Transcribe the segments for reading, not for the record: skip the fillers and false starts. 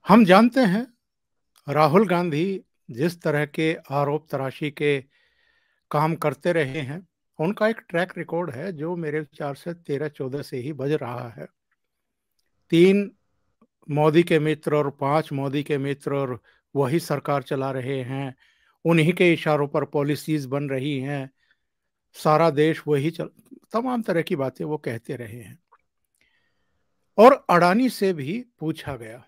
हम जानते हैं राहुल गांधी जिस तरह के आरोप तराशी के काम करते रहे हैं, उनका एक ट्रैक रिकॉर्ड है जो मेरे विचार से 13-14 से ही बज रहा है। 3 मोदी के मित्र और 5 मोदी के मित्र और वही सरकार चला रहे हैं। उन्हीं के इशारों पर पॉलिसीज बन रही हैं। सारा देश वही तमाम तरह की बातें वो कहते रहे हैं। और अडानी से भी पूछा गया,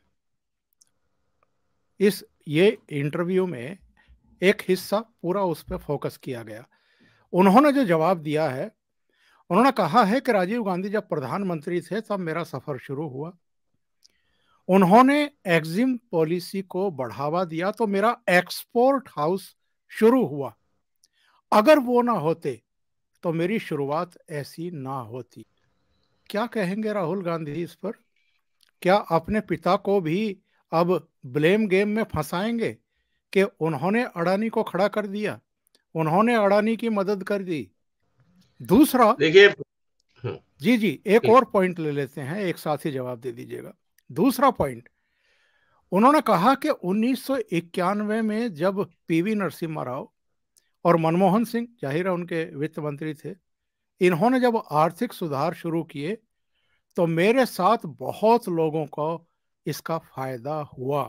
ये इंटरव्यू में एक हिस्सा पूरा उस पर फोकस किया गया। उन्होंने जो जवाब दिया है, उन्होंने कहा है कि राजीव गांधी जब प्रधानमंत्री थे तब मेरा सफर शुरू हुआ। उन्होंने एक्जिम पॉलिसी को बढ़ावा दिया तो मेरा एक्सपोर्ट हाउस शुरू हुआ। अगर वो ना होते तो मेरी शुरुआत ऐसी ना होती। क्या कहेंगे राहुल गांधी इस पर? क्या अपने पिता को भी अब ब्लेम गेम में फंसाएंगे कि उन्होंने अडानी को खड़ा कर दिया, उन्होंने अडानी की मदद कर दी? दूसरा, देखिए, जी जी, एक और पॉइंट ले लेते हैं, एक साथ ही जवाब दे दीजिएगा। दूसरा पॉइंट, उन्होंने कहा कि 1991 में जब पीवी नरसिम्हा राव और मनमोहन सिंह, जाहिर है उनके वित्त मंत्री थे, इन्होंने जब आर्थिक सुधार शुरू किए तो मेरे साथ बहुत लोगों को इसका फायदा हुआ।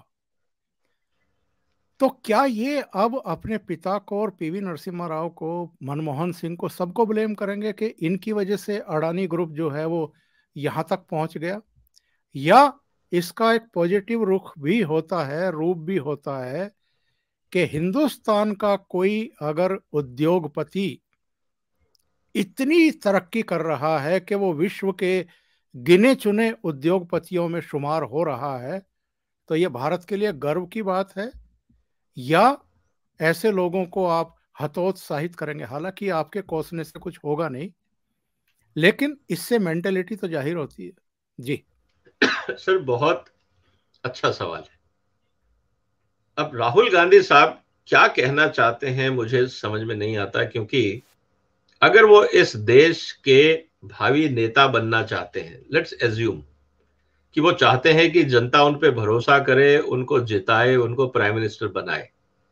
तो क्या ये अब अपने पिता को और पीवी नरसिम्हा राव को, मनमोहन सिंह को, सबको ब्लेम करेंगे कि इनकी वजह से अडानी ग्रुप जो है वो यहां तक पहुंच गया? या इसका एक पॉजिटिव रुख भी होता है, रूप भी होता है कि हिंदुस्तान का कोई अगर उद्योगपति इतनी तरक्की कर रहा है कि वो विश्व के गिने चुने उद्योगपतियों में शुमार हो रहा है, तो ये भारत के लिए गर्व की बात है? या ऐसे लोगों को आप हतोत्साहित करेंगे? हालांकि आपके कोसने से कुछ होगा नहीं, लेकिन इससे मेंटेलिटी तो जाहिर होती है। जी सर, बहुत अच्छा सवाल है। अब राहुल गांधी साहब क्या कहना चाहते हैं मुझे समझ में नहीं आता, क्योंकि अगर वो इस देश के भावी नेता बनना चाहते हैं, लेट्स एज्यूम कि वो चाहते हैं कि जनता उन पे भरोसा करे, उनको जिताए, उनको प्राइम मिनिस्टर बनाए,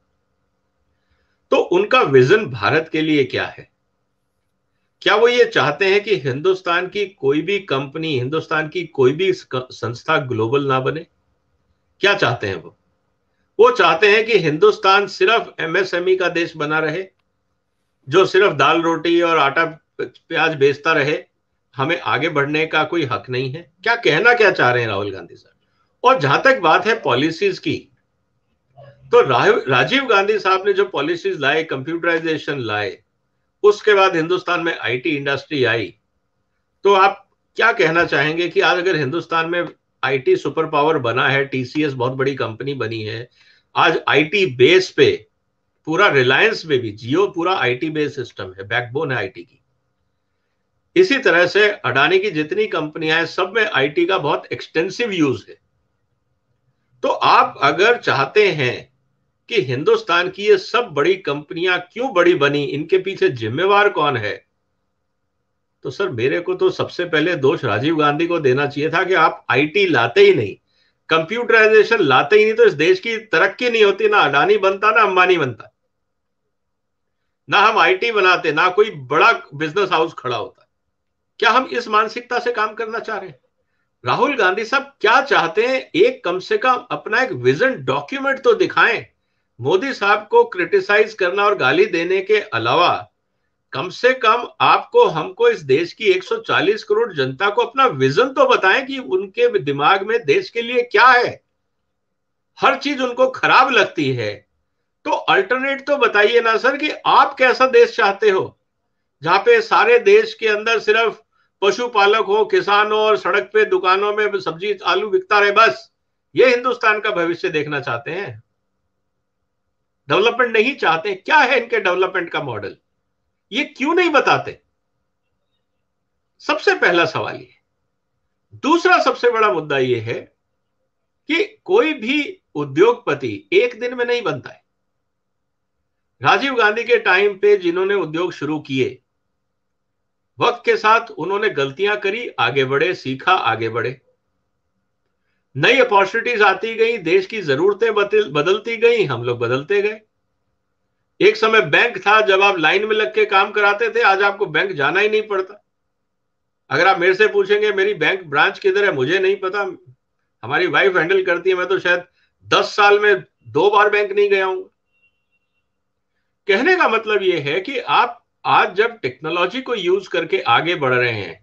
तो उनका विजन भारत के लिए क्या है? क्या वो ये चाहते हैं कि हिंदुस्तान की कोई भी कंपनी, हिंदुस्तान की कोई भी संस्था ग्लोबल ना बने? क्या चाहते हैं वो चाहते हैं कि हिंदुस्तान सिर्फ एमएसएमई का देश बना रहे, जो सिर्फ दाल रोटी और आटा प्याज बेचता रहे, हमें आगे बढ़ने का कोई हक नहीं है? क्या चाह रहे हैं राहुल गांधी साहब? और जहां तक बात है पॉलिसीज की, तो राजीव गांधी साहब ने जो पॉलिसीज लाए, कंप्यूटराइजेशन लाए, उसके बाद हिंदुस्तान में आईटी इंडस्ट्री आई, तो आप क्या कहना चाहेंगे कि आज अगर हिंदुस्तान में आईटी सुपर पावर बना है, टीसीएस बहुत बड़ी कंपनी बनी है, आज आईटी बेस पे पूरा रिलायंस में भी जियो पूरा आईटी बेस सिस्टम है, बैकबोन है आईटी की। इसी तरह से अडानी की जितनी कंपनियां हैं सब में आईटी का बहुत एक्सटेंसिव यूज है। तो आप अगर चाहते हैं कि हिंदुस्तान की ये सब बड़ी कंपनियां क्यों बड़ी बनी, इनके पीछे जिम्मेवार कौन है, तो सर मेरे को तो सबसे पहले दोष राजीव गांधी को देना चाहिए था कि आप आईटी लाते ही नहीं, कंप्यूटराइजेशन लाते ही नहीं, तो इस देश की तरक्की नहीं होती, ना अडानी बनता ना अंबानी बनता, ना हम आईटी बनाते, ना कोई बड़ा बिजनेस हाउस खड़ा होता। क्या हम इस मानसिकता से काम करना चाह रहे हैं? राहुल गांधी साहब क्या चाहते हैं? एक कम से कम अपना एक विजन डॉक्यूमेंट तो दिखाएं। मोदी साहब को क्रिटिसाइज करना और गाली देने के अलावा कम से कम आपको हमको इस देश की 140 करोड़ जनता को अपना विजन तो बताएं कि उनके दिमाग में देश के लिए क्या है। हर चीज उनको खराब लगती है, तो अल्टरनेट तो बताइए ना सर कि आप कैसा देश चाहते हो, जहां पे सारे देश के अंदर सिर्फ पशुपालक हो, किसान हो और सड़क पे दुकानों में सब्जी आलू बिकता रहे, बस ये हिंदुस्तान का भविष्य देखना चाहते हैं? डेवलपमेंट नहीं चाहते? क्या है इनके डेवलपमेंट का मॉडल, ये क्यों नहीं बताते? सबसे पहला सवाल ये। दूसरा सबसे बड़ा मुद्दा ये है कि कोई भी उद्योगपति एक दिन में नहीं बनता है। राजीव गांधी के टाइम पे जिन्होंने उद्योग शुरू किए, वक्त के साथ उन्होंने गलतियां करी, आगे बढ़े, सीखा, आगे बढ़े। नई अपॉर्चुनिटीज आती गई, देश की जरूरतें बदलती गई, हम लोग बदलते गए। एक समय बैंक था जब आप लाइन में लग के काम कराते थे, आज आपको बैंक जाना ही नहीं पड़ता। अगर आप मेरे से पूछेंगे मेरी बैंक ब्रांच किधर है, मुझे नहीं पता, हमारी वाइफ हैंडल करती है, मैं तो शायद 10 साल में 2 बार बैंक नहीं गया हूं। कहने का मतलब यह है कि आप आज जब टेक्नोलॉजी को यूज करके आगे बढ़ रहे हैं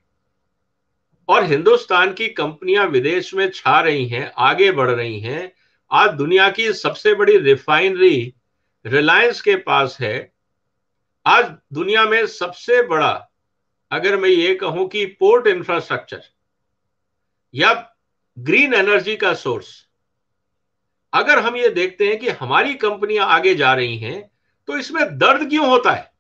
और हिंदुस्तान की कंपनियां विदेश में छा रही हैं, आगे बढ़ रही हैं, आज दुनिया की सबसे बड़ी रिफाइनरी रिलायंस के पास है, आज दुनिया में सबसे बड़ा, अगर मैं ये कहूं कि पोर्ट इंफ्रास्ट्रक्चर या ग्रीन एनर्जी का सोर्स, अगर हम ये देखते हैं कि हमारी कंपनियां आगे जा रही हैं, तो इसमें दर्द क्यों होता है?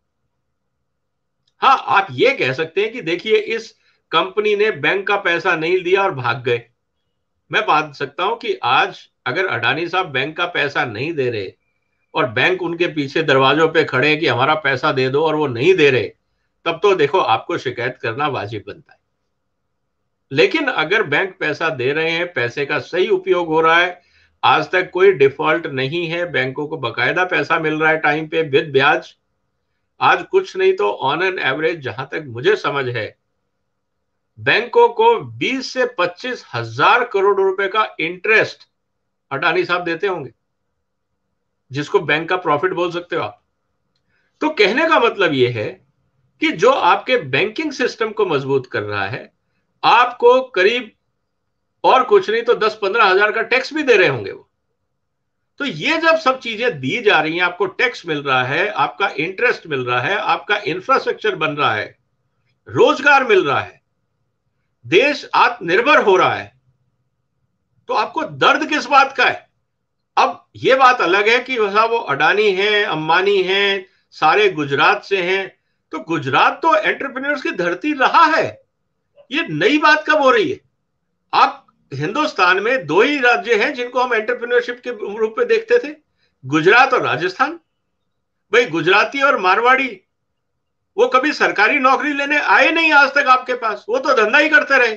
हाँ, आप ये कह सकते हैं कि देखिए इस कंपनी ने बैंक का पैसा नहीं दिया और भाग गए। मैं मान सकता हूं कि आज अगर अडानी साहब बैंक का पैसा नहीं दे रहे और बैंक उनके पीछे दरवाजों पे खड़े हैं कि हमारा पैसा दे दो, और वो नहीं दे रहे, तब तो देखो आपको शिकायत करना वाजिब बनता है। लेकिन अगर बैंक पैसा दे रहे हैं, पैसे का सही उपयोग हो रहा है, आज तक कोई डिफॉल्ट नहीं है, बैंकों को बकायदा पैसा मिल रहा है टाइम पे विद ब्याज, आज कुछ नहीं तो ऑन एन एवरेज जहां तक मुझे समझ है बैंकों को 20 से 25 हजार करोड़ रुपए का इंटरेस्ट अडानी साहब देते होंगे, जिसको बैंक का प्रॉफिट बोल सकते हो आप। तो कहने का मतलब यह है कि जो आपके बैंकिंग सिस्टम को मजबूत कर रहा है, आपको करीब और कुछ नहीं तो 10-15 हजार का टैक्स भी दे रहे होंगे वो। तो ये जब सब चीजें दी जा रही हैं, आपको टैक्स मिल रहा है, आपका इंटरेस्ट मिल रहा है, आपका इंफ्रास्ट्रक्चर बन रहा है, रोजगार मिल रहा है, देश आत्मनिर्भर हो रहा है, तो आपको दर्द किस बात का है? अब यह बात अलग है कि वो अडानी हैं, अंबानी हैं, सारे गुजरात से हैं, तो गुजरात तो एंटरप्रेन्योर्स की धरती रहा है, ये नई बात कब हो रही है? आप हिंदुस्तान में 2 ही राज्य हैं जिनको हम एंटरप्रेन्योरशिप के रूप में देखते थे, गुजरात और राजस्थान। भाई गुजराती और मारवाड़ी वो कभी सरकारी नौकरी लेने आए नहीं आज तक आपके पास, वो तो धंधा ही करते रहे,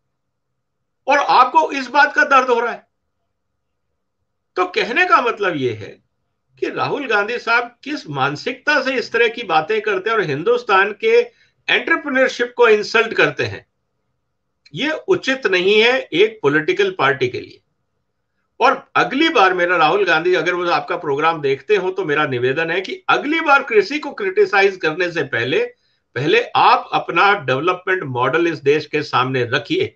और आपको इस बात का दर्द हो रहा है। तो कहने का मतलब यह है कि राहुल गांधी साहब किस मानसिकता से इस तरह की बातें करते हैं और हिंदुस्तान के एंटरप्रेन्योरशिप को इंसल्ट करते हैं, यह उचित नहीं है एक पॉलिटिकल पार्टी के लिए। और अगली बार मेरा राहुल गांधी, अगर वो आपका प्रोग्राम देखते हो, तो मेरा निवेदन है कि अगली बार किसी को क्रिटिसाइज करने से पहले पहले आप अपना डेवलपमेंट मॉडल इस देश के सामने रखिए।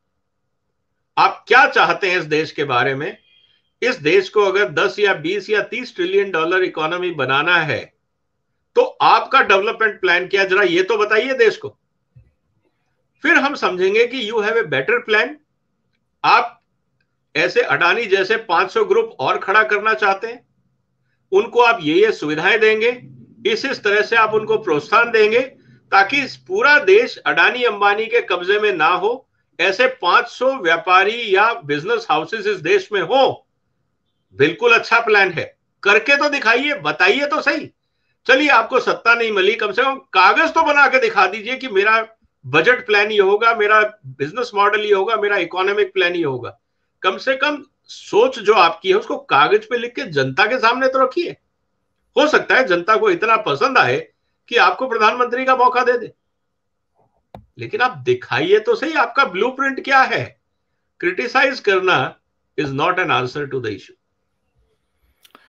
आप क्या चाहते हैं इस देश के बारे में? इस देश को अगर 10 या 20 या 30 ट्रिलियन डॉलर इकोनॉमी बनाना है, तो आपका डेवलपमेंट प्लान क्या, जरा ये तो बताइए देश को। फिर हम समझेंगे कि you have a better plan. आप ऐसे अडानी जैसे 500 ग्रुप और खड़ा करना चाहते हैं, उनको आप ये सुविधाएं देंगे, इस तरह से आप उनको प्रोत्साहन देंगे ताकि पूरा देश अडानी अंबानी के कब्जे में ना हो। ऐसे 500 व्यापारी या बिजनेस हाउसेस इस देश में हो, बिल्कुल अच्छा प्लान है, करके तो दिखाइए, बताइए तो सही। चलिए आपको सत्ता नहीं मिली, कम से कम कागज तो बना के दिखा दीजिए कि मेरा बजट प्लान ये होगा, मेरा बिजनेस मॉडल ये होगा, मेरा इकोनॉमिक प्लान ये होगा। कम से कम सोच जो आपकी है उसको कागज पे लिख के जनता के सामने तो रखिए। हो सकता है जनता को इतना पसंद आए कि आपको प्रधानमंत्री का मौका दे दे, लेकिन आप दिखाइए तो सही आपका ब्लूप्रिंट क्या है। क्रिटिसाइज करना is not an answer to the issue.